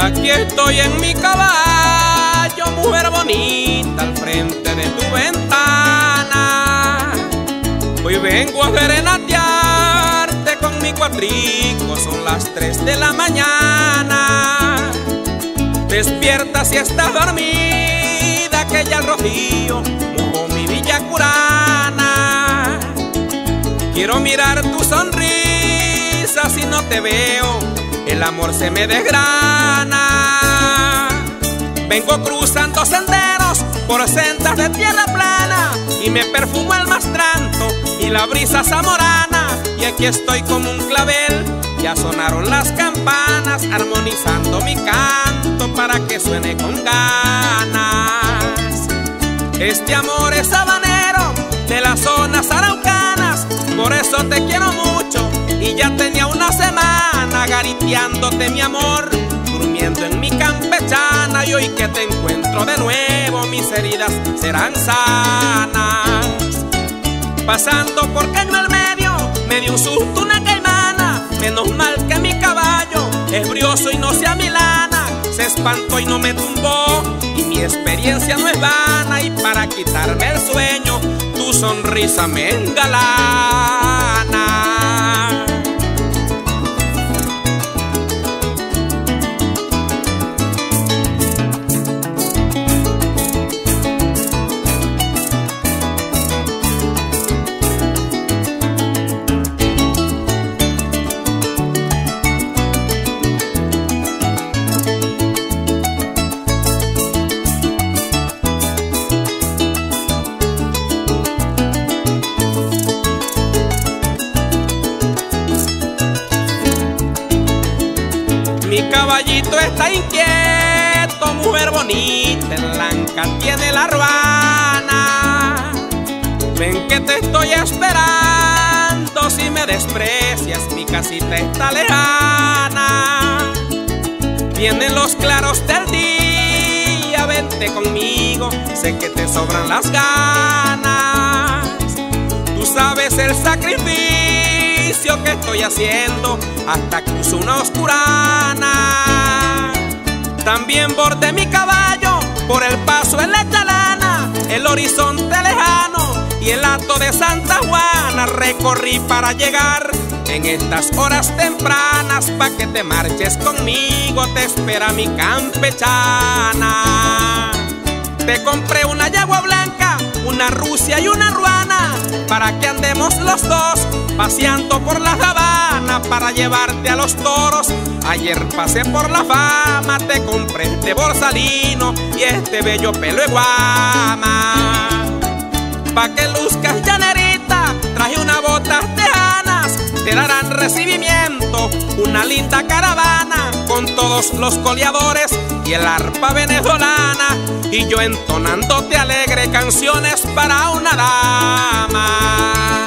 Aquí estoy en mi caballo, mujer bonita, al frente de tu ventana. Hoy vengo a serenatearte con mi cuatrico, son las 3 de la mañana. Despierta si estás dormida, que ya el rocío mojó mi villa curana. Quiero mirar tu sonrisa, si no te veo el amor se me desgrana. Vengo cruzando senderos por sendas de tierra plana y me perfumo el mastranto y la brisa zamorana. Y aquí estoy como un clavel, ya sonaron las campanas, armonizando mi canto para que suene con ganas. Este amor es habanero de las zonas araucanas, por eso te quiero mucho y ya tenía una semana gariteándote mi amor, durmiendo en mi campechana. Y hoy que te encuentro de nuevo, mis heridas serán sanas. Pasando por Caño al Medio, me dio un susto una caimana. Menos mal que mi caballo es brioso y no se amilana. Se espantó y no me tumbó, y mi experiencia no es vana. Y para quitarme el sueño, tu sonrisa me engalana. Mi caballito está inquieto, mujer bonita, en la anca tiene la ruana. Ven que te estoy esperando, si me desprecias mi casita está lejana. Vienen los claros del día, vente conmigo, sé que te sobran las ganas. Tú sabes el sacrificio que estoy haciendo hasta cruzo una oscurana. También bordé mi caballo por el paso en la Chalana, el horizonte lejano y el hato de Santa Juana. Recorrí para llegar en estas horas tempranas, pa' que te marches conmigo, te espera mi campechana. Te compré una yagua blanca, una rusia y una ruana, para que andemos los dos paseando por la sabana, para llevarte a los toros. Ayer pasé por la Fama, te compré este borsalino y este bello pelo de guama. Pa' que luzcas llanerita, traje una bota tejanas, te darán recibimiento una linda caravana, con todos los coleadores y el arpa venezolana, y yo entonándote alegre canciones para una dama.